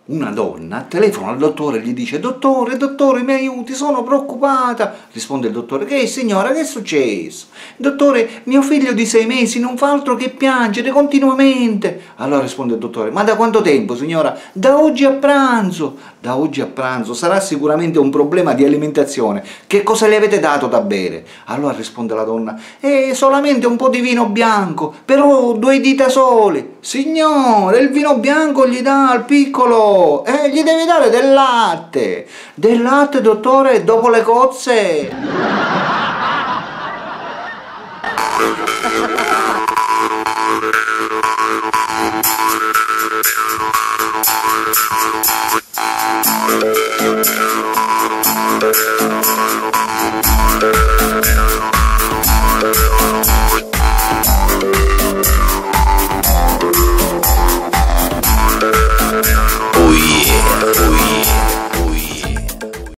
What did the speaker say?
una donna telefona al dottore e gli dice: dottore, dottore, mi aiuti, sono preoccupata. Risponde il dottore: che signora, che è successo? Dottore, mio figlio di 6 mesi non fa altro che piangere continuamente. Allora risponde il dottore: ma da quanto tempo, signora? Da oggi a pranzo. Da oggi a pranzo, sarà sicuramente un problema di alimentazione. Che cosa le avete dato da bere? Allora risponde la donna: solamente un po' di vino bianco, però 2 dita sole. Signore, il vino bianco gli dà al piccolo, gli devi dare del latte. Del latte, dottore, dopo le cozze.